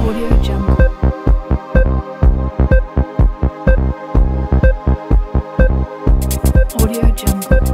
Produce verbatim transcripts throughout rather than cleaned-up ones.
Audio Jungle. Audio Jungle.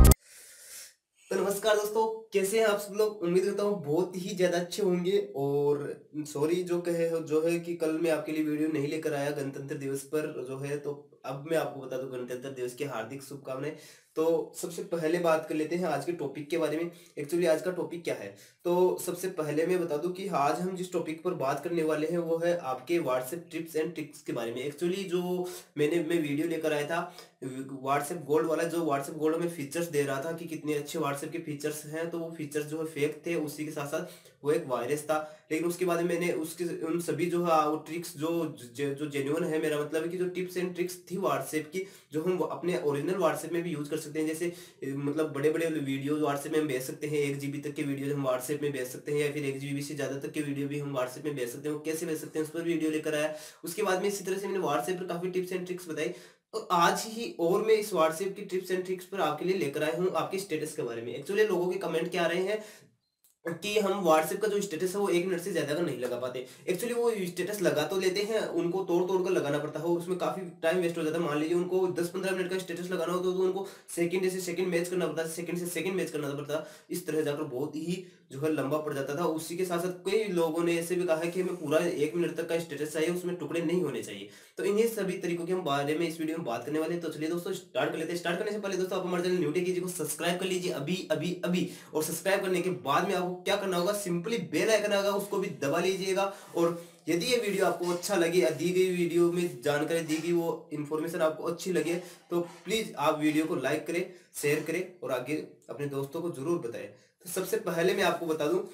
तो नमस्कार दोस्तों, कैसे हैं आप सब लोग। उम्मीद करता हूँ बहुत ही ज़्यादा अच्छे होंगे। और सॉरी जो कहे जो है कि कल मैं आपके लिए वीडियो नहीं लेकर आया गणतंत्र दिवस पर जो है। तो अब मैं आपको बता दूं गणतंत्र दिवस की हार्दिक शुभकामनाएं। तो सबसे पहले बात कर लेते हैं आज के टॉपिक के बारे में। एक्चुअली आज का टॉपिक क्या है, तो सबसे पहले मैं बता दूं कि आज हम जिस टॉपिक पर बात करने वाले हैं वो है आपके व्हाट्सएप टिप्स एंड ट्रिक्स के बारे में। एक्चुअली जो मैंने मैं वीडियो लेकर आया था व्हाट्सएप गोल्ड वाला, जो व्हाट्सएप गोल्ड में फीचर्स दे रहा था कि कितने अच्छे व्हाट्सएप के फीचर्स हैं, तो वो फीचर्स जो है फेक थे। उसी के साथ साथ वो एक वायरस था। लेकिन उसके बाद में मैंने उसके उन सभी जो है वो ट्रिक्स जो जो, जो जेन्युइन है, मेरा मतलब है कि जो टिप्स एंड ट्रिक्स थी व्हाट्सएप की, जो हम अपने ओरिजिनल व्हाट्सएप में भी यूज कर सकते हैं। जैसे ए, मतलब बड़े बड़े वीडियो व्हाट्सएप में हम भेज सकते हैं, एक जीबी तक के वीडियो हम व्हाट्सएप में भेज सकते हैं, या फिर एक जीबी से ज्यादा तक के वीडियो भी हम व्हाट्सएप में भेज सकते हैं। वो कैसे भेज सकते हैं उस पर वीडियो लेकर आया। उसके बाद में इसी तरह से मैंने व्हाट्सएप पर काफी टिप्स एंड ट्रिक्स बताई। तो आज ही और मैं इस व्हाट्सएप की टिप्स एंड ट्रिक्स पर आपके लिए लेकर आया हूँ आपके स्टेटस के बारे में। एक्चुअली लोगों के कमेंट क्या आ रहे हैं कि हम व्हाट्सएप का जो स्टेटस है वो एक मिनट से ज्यादा का नहीं लगा पाते। एक्चुअली वो स्टेटस लगा तो लेते हैं, उनको तोड़ तोड़ कर लगाना पड़ता है, उसमें काफी टाइम वेस्ट हो जाता है। मान लीजिए उनको दस पंद्रह मिनट का स्टेटस लगाना हो तो, तो उनको सेकंड से सेकंड मैच करना पड़ता है, सेकंड से सेकंड मैच करना पड़ता है। इस तरह जाकर बहुत ही जो है लंबा पड़ जाता था। उसी के साथ साथ कई लोगों ने ऐसे भी कहा है कि हमें पूरा एक मिनट तक का स्टेटस चाहिए, उसमें टुकड़े नहीं होने चाहिए। तो इन्हीं सभी तरीकों के हम बारे में इस वीडियो में बात करने वाले हैं। तो चलिए दोस्तों स्टार्ट कर लेते हैं। स्टार्ट करने से पहले दोस्तों आप हमारे चैनल न्यू टेक कीजिए को सब्सक्राइब कर लीजिए अभी अभी अभी। और सब्सक्राइब करने के बाद में आपको क्या करना होगा, सिंपली बेल आइकन आएगा उसको भी दबा लीजिएगा। और यदि ये वीडियो आपको अच्छा लगे या दी गई वीडियो में जानकारी दी गई वो इन्फॉर्मेशन आपको अच्छी लगे, तो प्लीज आप वीडियो को लाइक करें, शेयर करें और आगे अपने दोस्तों को जरूर बताएं। तो सबसे पहले मैं आपको बता दूं,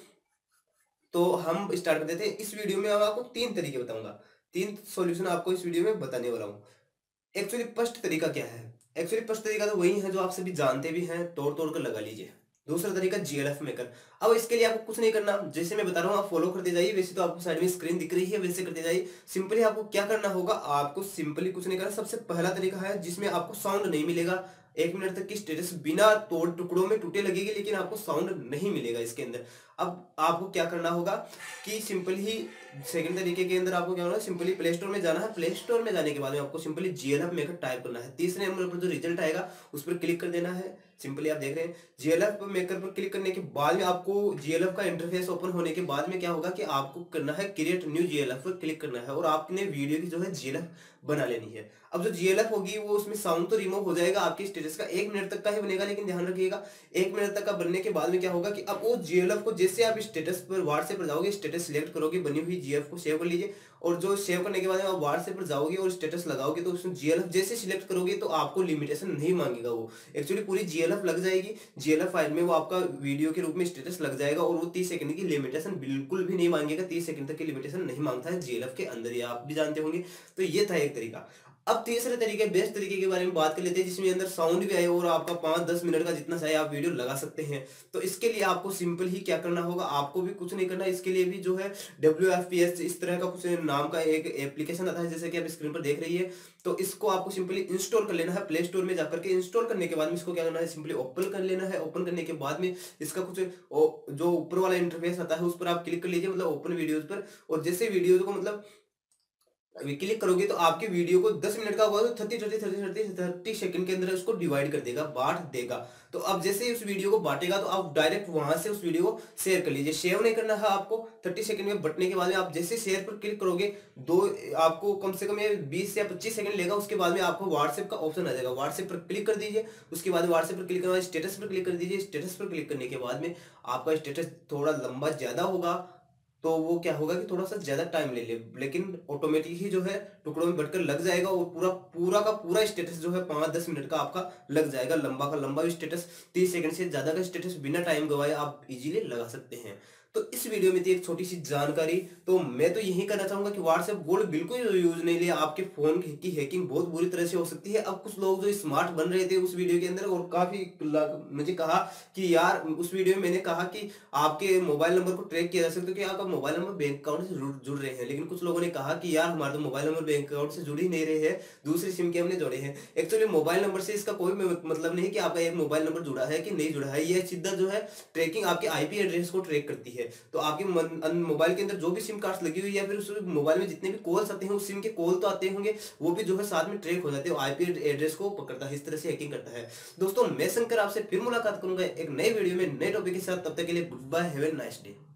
तो हम स्टार्ट कर देते हैं। इस वीडियो में मैं आपको तीन तरीके बताऊंगा, तीन सॉल्यूशन आपको इस वीडियो में बताने वाला हूँ। एक्चुअली फर्स्ट तरीका क्या है, एक्चुअली फर्स्ट तरीका तो वही है जो आप सभी जानते भी हैं, तोड़ तोड़ कर लगा लीजिए। दूसरा तरीका जीएलएफ मेकर। अब इसके लिए आपको कुछ नहीं करना, जैसे मैं बता रहा हूँ आप फॉलो करते जाइए। वैसे तो आपको साइड में स्क्रीन दिख रही है, वैसे करते जाइए। सिंपली आपको क्या करना होगा, आपको सिंपली कुछ नहीं करना। सबसे पहला तरीका है जिसमें आपको साउंड नहीं मिलेगा। एक मिनट तक की स्टेटस बिना तोड़ टुकड़ों में टूटे लगेगी, लेकिन आपको साउंड नहीं मिलेगा इसके अंदर। अब आपको क्या करना होगा कि सिंपल ही सेकंड तरीके के अंदर आपको क्या करना है, सिंपली प्ले स्टोर में जाना है। प्ले स्टोर में जाने के बाद में आपको सिंपली जीएलएफ मेकर टाइप करना है। तीसरे नंबर पर जो रिजल्ट आएगा उस पर क्लिक कर देना है। सिंपली आप देख रहे हैं जीएलएफ मेकर पर क्लिक करने के बाद में आपको जीएलएफ का इंटरफेस ओपन होने के बाद में क्या होगा कि आपको करना है क्रिएट न्यू जीएलएफ पर क्लिक करना है, और आपने वीडियो की जो है जीएलएफ बना लेनी है। अब जो जीएलएफ होगी वो उसमें साउंड तो रिमूव हो जाएगा, आपके स्टेटस का एक मिनट तक का ही बनेगा। लेकिन ध्यान रखिएगा एक मिनट तक का बनने के बाद में क्या होगा कि अब वो जीएलएफ को जैसे आप स्टेटस पर व्हाट्सएप पर जाओगे, स्टेटस सिलेक्ट करोगे, बनी हुई जीएफ को सेव कर लीजिए। और जो सेव करने के बाद आप व्हाट्सएप पर जाओगे और स्टेटस लगाओगे, तो उसमें जीएलएफ जैसे सिलेक्ट करोगे तो आपको लिमिटेशन नहीं मांगेगा। वो एक्चुअली पूरी जीएलएफ लग जाएगी, जीएलएफ फाइल में वो आपका वीडियो के रूप में स्टेटस लग जाएगा। और वो तीस सेकंड की लिमिटेशन बिल्कुल भी नहीं मांगेगा, तीस सेकंड तक की लिमिटेशन नहीं मांगता है जीएलएफ के अंदर, ये आप भी जानते होंगे। तो ये था एक तरीका। अब तीसरे तरीके, बेस्ट तरीके के बारे में बात कर लेते हैं, जिसमें अंदर साउंड भी आए और आपका पांच दस मिनट का जितना चाहे आप वीडियो लगा सकते हैं। तो इसके लिए आपको सिंपल ही क्या करना होगा, आपको भी कुछ नहीं करना। इसके लिए भी जो है डब्ल्यू एफ पी एस इस तरह का कुछ नाम का एक एप्लीकेशन आता है, जैसे कि आप स्क्रीन पर देख रही है। तो इसको आपको सिंपली इंस्टॉल कर लेना है प्ले स्टोर में जाकर के। इंस्टॉल करने के बाद में इसको क्या करना है, सिंपली ओपन कर लेना है। ओपन करने के बाद में इसका कुछ जो ऊपर वाला इंटरफेस आता है उस पर आप क्लिक कर लीजिए, मतलब ओपन वीडियोज पर। और जैसे वीडियोज को मतलब अभी क्लिक करोगे तो आपके वीडियो को दस मिनट का हुआ तो thirty thirty thirty thirty thirty second के अंदर उसको डिवाइड कर देगा, बांट देगा। तो अब जैसे ही उस वीडियो को बांटेगा तो आप डायरेक्ट वहां से उस वीडियो को शेयर कर लीजिए। शेयर नहीं करना है आपको, थर्टी सेकंड में बटने के बाद में आप जैसे शेयर पर क्लिक करोगे, दो आपको कम से कम ये बीस या पच्चीस सेकंड लेगा। उसके बाद में आपको व्हाट्सएप का ऑप्शन आ जाएगा, व्हाट्सएप पर क्लिक कर दीजिए। उसके बाद व्हाट्सएप पर क्लिक करना, स्टेटस पर क्लिक कर दीजिए। स्टेटस पर क्लिक करने के बाद में आपका स्टेटस थोड़ा लंबा ज्यादा होगा, तो वो क्या होगा कि थोड़ा सा ज्यादा टाइम ले ले, लेकिन ऑटोमेटिक ही जो है टुकड़ों में बटकर लग जाएगा। और पूरा पूरा का पूरा स्टेटस जो है पांच दस मिनट का आपका लग जाएगा। लंबा का लंबा स्टेटस, तीस सेकंड से ज्यादा का स्टेटस बिना टाइम गवाए आप इजीली लगा सकते हैं। तो इस वीडियो में थी एक छोटी सी जानकारी। तो मैं तो यही कहना चाहूंगा कि व्हाट्सएप गोल्ड बिल्कुल यूज नहीं लिया, आपके फोन की हैकिंग बहुत बुरी तरह से हो सकती है। अब कुछ लोग जो स्मार्ट बन रहे थे उस वीडियो के अंदर, और काफी मुझे कहा कि यार उस वीडियो में मैंने कहा कि आपके मोबाइल नंबर को ट्रैक किया जा सकता है कि आपका मोबाइल नंबर बैंक अकाउंट से जुड़ जुड़ रहे हैं। लेकिन कुछ लोगों ने कहा कि यार हमारे तो मोबाइल नंबर बैंक अकाउंट से जुड़ ही नहीं रहे हैं, दूसरी सिम के हमने जोड़े हैं। एक्चुअली मोबाइल नंबर से इसका कोई मतलब नहीं कि आपका एक मोबाइल नंबर जुड़ा है कि नहीं जुड़ा है, ये सीधा जो है ट्रैकिंग आपके आईपी एड्रेस को ट्रैक करती है। है। तो आपके मोबाइल के अंदर जो भी सिम कार्ड्स लगी हुई है या फिर उस मोबाइल में जितने भी कॉल्स आते हैं उस सिम के कॉल तो आते होंगे, वो भी जो है साथ में ट्रैक हो जाते हैं, आईपी एड्रेस को पकड़ता है, इस तरह से हैकिंग करता है। दोस्तों मैं शंकर आपसे फिर मुलाकात करूंगा एक नए वीडियो में नए टॉपिक के साथ, तब तक के लिए goodbye, have a nice day.